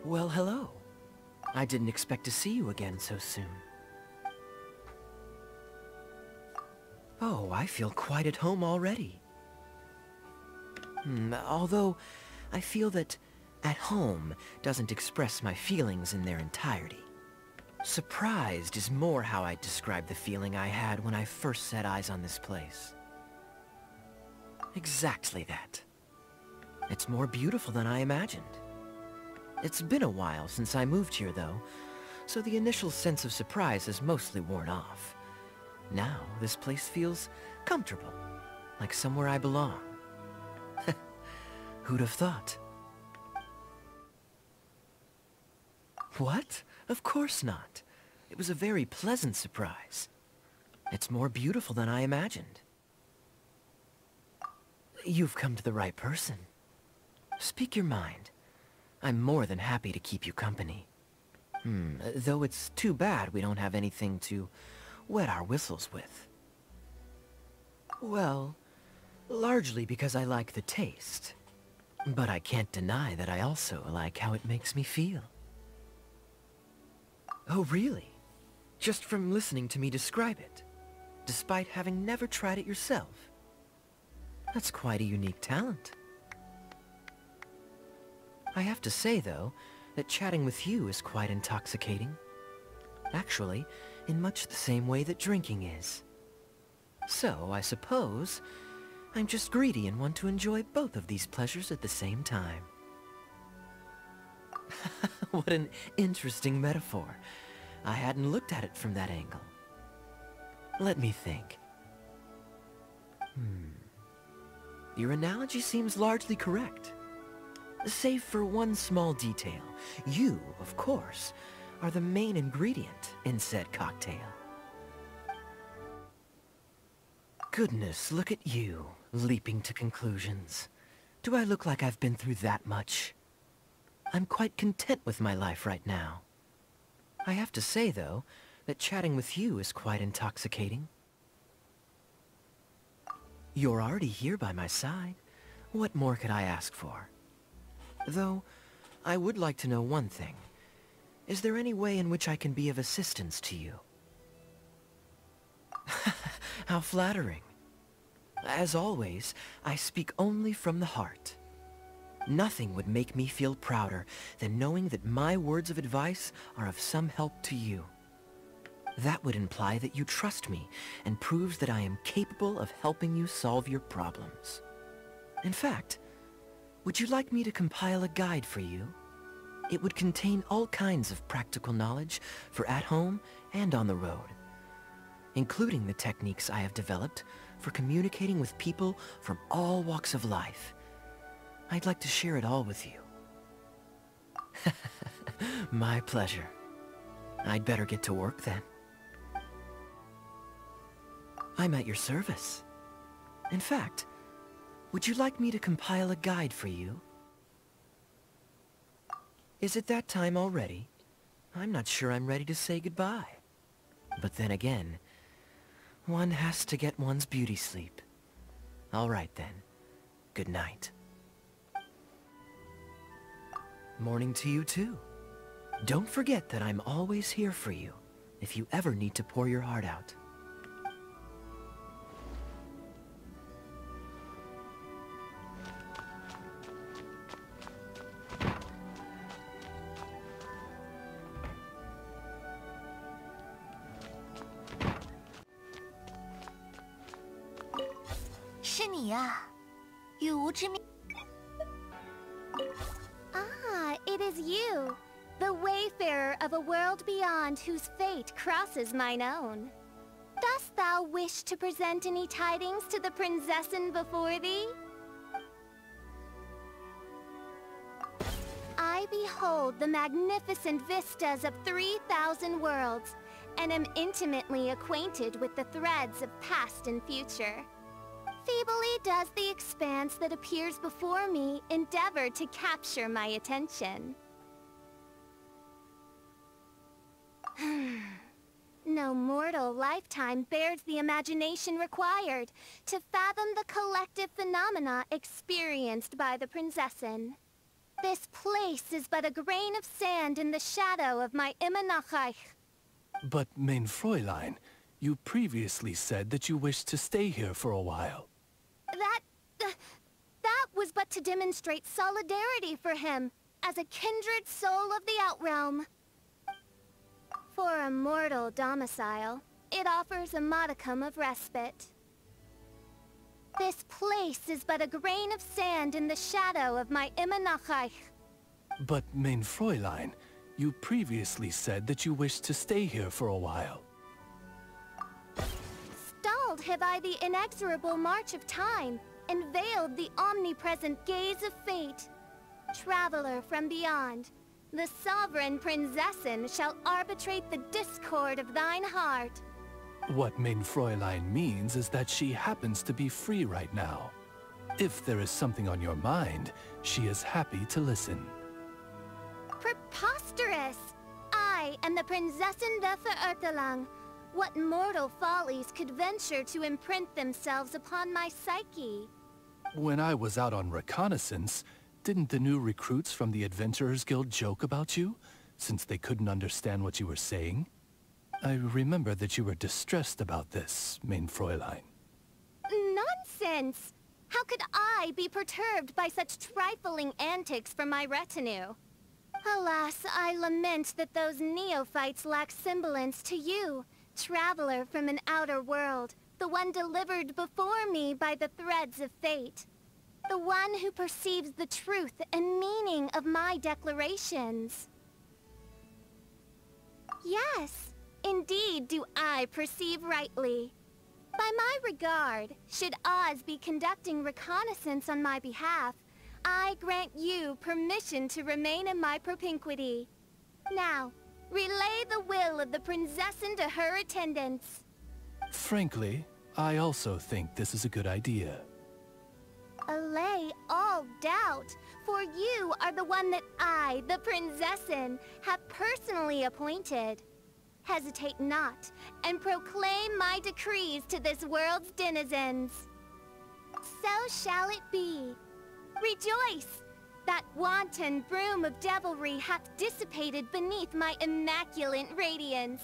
Well, hello. I didn't expect to see you again so soon. Oh, I feel quite at home already. Although, I feel that at home doesn't express my feelings in their entirety. Surprised is more how I'd describe the feeling I had when I first set eyes on this place. Exactly that. It's more beautiful than I imagined. It's been a while since I moved here, though, so the initial sense of surprise has mostly worn off. Now, this place feels comfortable, like somewhere I belong. Who'd have thought? What? Of course not. It was a very pleasant surprise. It's more beautiful than I imagined. You've come to the right person. Speak your mind. I'm more than happy to keep you company. Though it's too bad we don't have anything to wet our whistles with. Well, largely because I like the taste. But I can't deny that I also like how it makes me feel. Oh, really? Just from listening to me describe it, despite having never tried it yourself? That's quite a unique talent. I have to say, though, that chatting with you is quite intoxicating. Actually, in much the same way that drinking is. So, I suppose, I'm just greedy and want to enjoy both of these pleasures at the same time. What an interesting metaphor. I hadn't looked at it from that angle. Let me think. Your analogy seems largely correct. Save for one small detail. You, of course, are the main ingredient in said cocktail. Goodness, look at you, leaping to conclusions. Do I look like I've been through that much? I'm quite content with my life right now. I have to say, though, that chatting with you is quite intoxicating. You're already here by my side. What more could I ask for? Though, I would like to know one thing. Is there any way in which I can be of assistance to you? How flattering. As always, I speak only from the heart. Nothing would make me feel prouder than knowing that my words of advice are of some help to you. That would imply that you trust me and proves that I am capable of helping you solve your problems. In fact, would you like me to compile a guide for you? It would contain all kinds of practical knowledge for at home and on the road, including the techniques I have developed for communicating with people from all walks of life. I'd like to share it all with you. My pleasure. I'd better get to work then. I'm at your service. In fact, would you like me to compile a guide for you? Is it that time already? I'm not sure I'm ready to say goodbye. But then again, one has to get one's beauty sleep. All right then. Good night. Morning to you too. Don't forget that I'm always here for you, if you ever need to pour your heart out. It is you, the wayfarer of a world beyond whose fate crosses mine own. Dost thou wish to present any tidings to the prinzessin before thee? I behold the magnificent vistas of 3,000 worlds, and am intimately acquainted with the threads of past and future. Feebly does the expanse that appears before me endeavor to capture my attention. No mortal lifetime bears the imagination required to fathom the collective phenomena experienced by the prinzessin. This place is but a grain of sand in the shadow of my Immernachtreich. But, mein Fräulein, you previously said that you wished to stay here for a while. That was but to demonstrate solidarity for him, as a kindred soul of the Outrealm. For a mortal domicile, it offers a modicum of respite. This place is but a grain of sand in the shadow of my Immernachtreich. But, mein Fräulein, you previously said that you wished to stay here for a while. Stalled have I the inexorable march of time, and veiled the omnipresent gaze of fate. Traveler from beyond, the sovereign Prinzessin shall arbitrate the discord of thine heart. What mein Fräulein means is that she happens to be free right now. If there is something on your mind, she is happy to listen. Preposterous! I am the Prinzessin der Verurteilung. What mortal follies could venture to imprint themselves upon my psyche? When I was out on reconnaissance, didn't the new recruits from the Adventurers Guild joke about you, since they couldn't understand what you were saying? I remember that you were distressed about this, mein Fräulein. Nonsense! How could I be perturbed by such trifling antics from my retinue? Alas, I lament that those neophytes lack semblance to you, traveler from an outer world, the one delivered before me by the threads of fate. The one who perceives the truth and meaning of my declarations. Yes, indeed do I perceive rightly. By my regard, should Oz be conducting reconnaissance on my behalf, I grant you permission to remain in my propinquity. Now, relay the will of the Prinzessin to her attendants. Frankly, I also think this is a good idea. Allay all doubt, for you are the one that I, the Prinzessin, have personally appointed. Hesitate not, and proclaim my decrees to this world's denizens. So shall it be. Rejoice! That wanton broom of devilry hath dissipated beneath my immaculate radiance.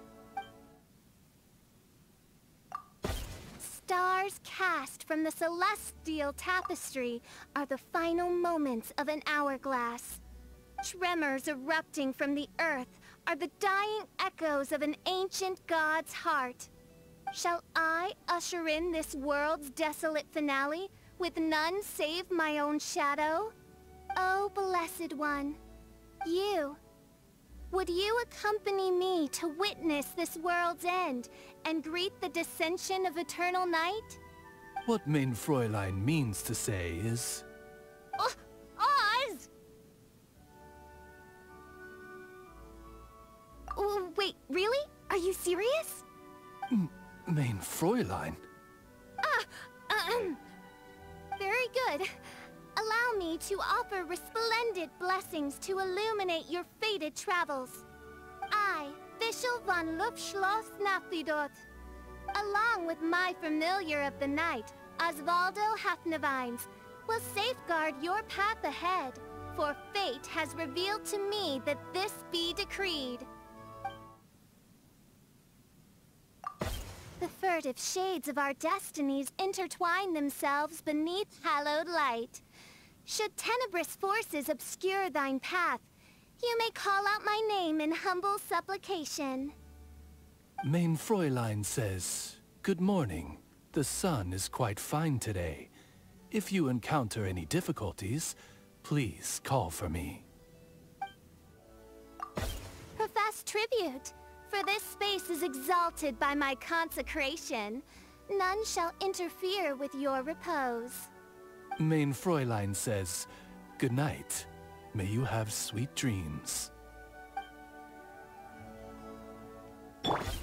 Stars cast from the celestial tapestry are the final moments of an hourglass. Tremors erupting from the earth are the dying echoes of an ancient god's heart. Shall I usher in this world's desolate finale with none save my own shadow? Oh, blessed one, you. Would you accompany me to witness this world's end and greet the descension of eternal night? What mein Fräulein means to say is... Oz! Oh, wait, really? Are you serious? Mein Fräulein? Very good. Allow me to offer resplendent blessings to illuminate your fated travels. I, Fischl von Luftschloss Nachtliedort, along with my familiar of the night, Osvaldo Hafnevines, will safeguard your path ahead, for fate has revealed to me that this be decreed. The furtive shades of our destinies intertwine themselves beneath hallowed light. Should tenebrous forces obscure thine path, you may call out my name in humble supplication. Mein Fräulein says, "Good morning. The sun is quite fine today. If you encounter any difficulties, please call for me." Profess tribute, for this space is exalted by my consecration. None shall interfere with your repose. Mein Fräulein says, "Good night. May you have sweet dreams."